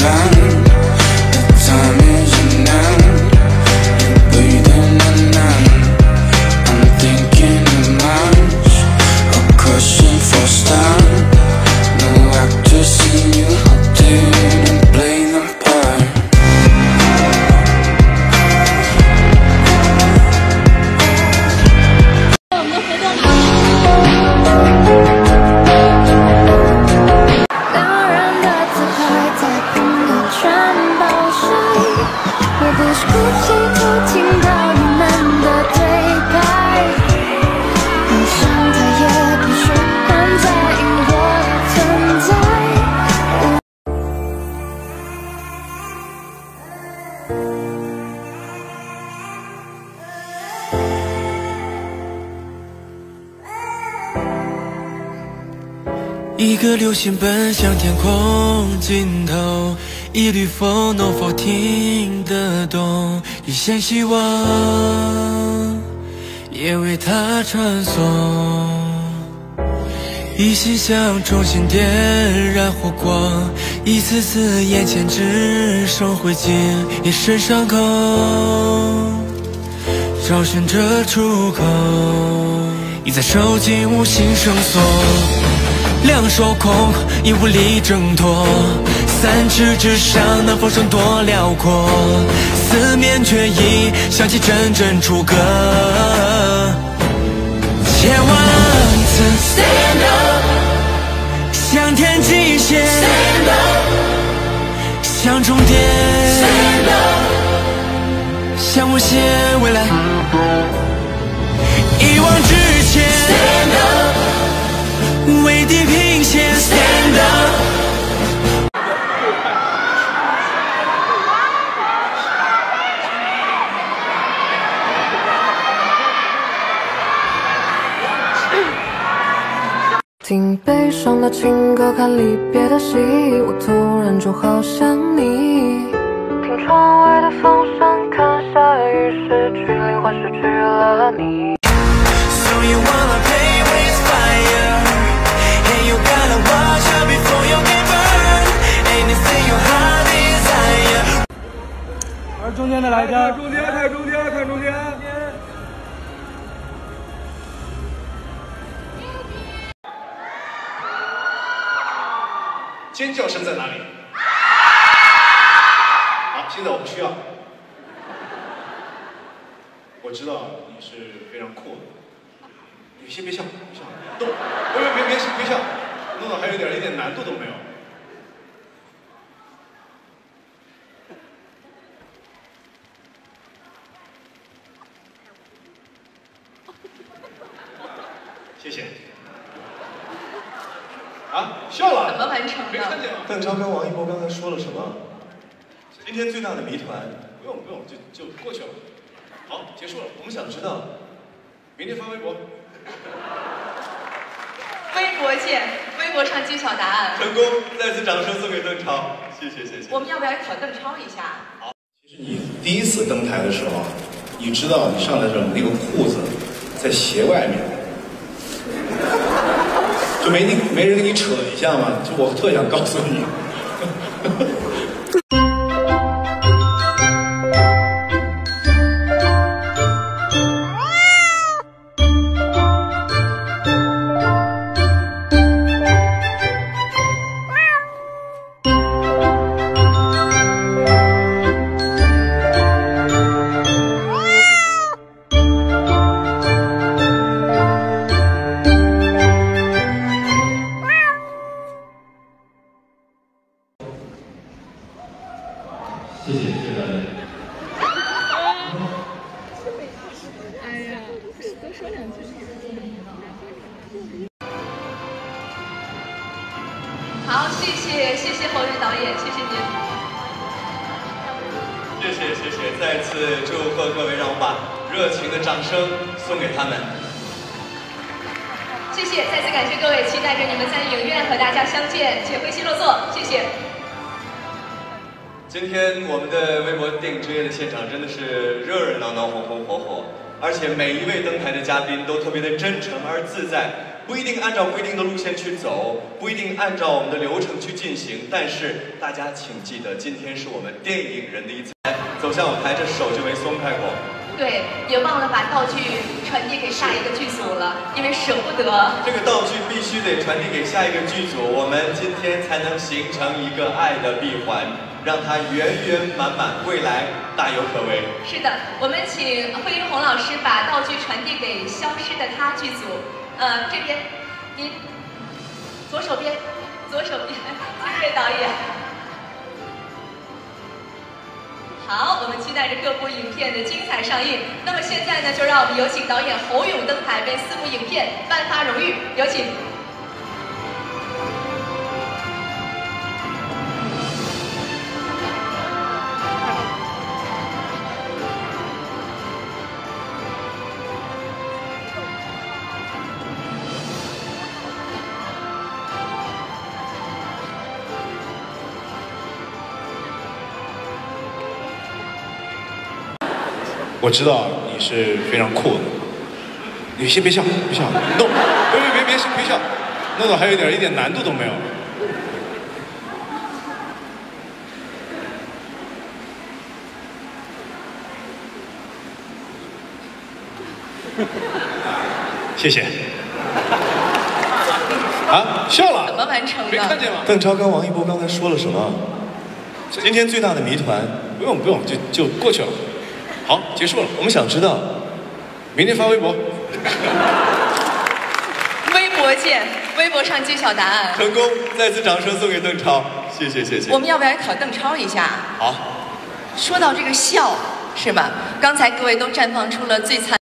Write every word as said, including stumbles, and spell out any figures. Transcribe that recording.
一个流星奔向天空尽头，一缕风能否听得懂？一线希望也为它传送，一心想重新点燃火光，一次次眼前只剩灰烬，也深伤口找寻着出口，已在手紧无形绳索，两手空，已无力挣脱，三尺之上能否剩多辽阔？四面却已响起阵阵楚歌，千万次 stand up， 向天际线 stand up， 向终点 stand up， 向无限未来，一往直前 stand up，为地平线 stand up。 听悲伤的情歌，看离别的戏，我突然就好想你。听窗外的风声，看下雨失去灵魂，失去了你。So you wanna play with fire? You gotta watch out before you get burned. Anything your heart desire. 而中间的来着， 看中间，看中间，看中间。尖叫声在哪里？好，现在我不需要。我知道你是非常酷的，你先别笑，别笑，动，别别别别别笑，弄得还有点一点难度都没有。谢谢。啊，笑了？ 怎么完成的？ 没看见吗？ 邓超跟王一博刚才说了什么？今天最大的谜团， 不用不用，就就过去了。好，结束了。 我们想知道， 明天发微博。 微博见，微博上揭晓答案。 成功！再次掌声送给邓超，谢谢谢谢。 我们要不要考邓超一下？ 好，其实你第一次登台的时候，你知道你上来的时候那个裤子在鞋外面，就没你没人给你扯一下吗？就我特想告诉你。 谢谢，谢谢大家。 哎呀，多说两句。 好，谢谢谢谢侯源导演，谢谢您。 谢谢谢谢，再次祝贺各位，让我把热情的掌声送给他们。 谢谢，再次感谢各位，期待着你们在影院和大家相见，且挥心落座，谢谢。 今天我们的微博电影之夜的现场真的是热热闹闹、红红火火，而且每一位登台的嘉宾都特别的真诚而自在， 不一定按照规定的路线去走，不一定按照我们的流程去进行。但是大家请记得，今天是我们电影人的一次。走向舞台，这手就没松开过。 对，也忘了把道具传递给下一个剧组了，因为舍不得。 这个道具必须得传递给下一个剧组，我们今天才能形成一个爱的闭环，让它圆圆满满，未来大有可为。 是的，我们请惠英红老师把道具传递给消失的他剧组。呃，这边，您左手边，左手边，金瑞导演。好，我们期待着各部影片的精彩上映。那么现在呢，就让我们有请导演侯勇登台，为四部影片颁发荣誉，有请。 我知道你是非常酷的，你先别笑，别笑，弄，别别别别别笑，弄得还有一点一点难度都没有。谢谢。啊，笑了？ 怎么完成的？ 没看见吗？ 邓超跟王一博刚才说了什么？今天最大的谜团， 不用不用，就就过去了。好，结束了。 我们想知道， 明天发微博。 微博见，微博上揭晓答案。 成功！再次掌声送给邓超，谢谢谢谢。 我们要不要考邓超一下？ 好。 说到这个笑，是吧？刚才各位都绽放出了最灿。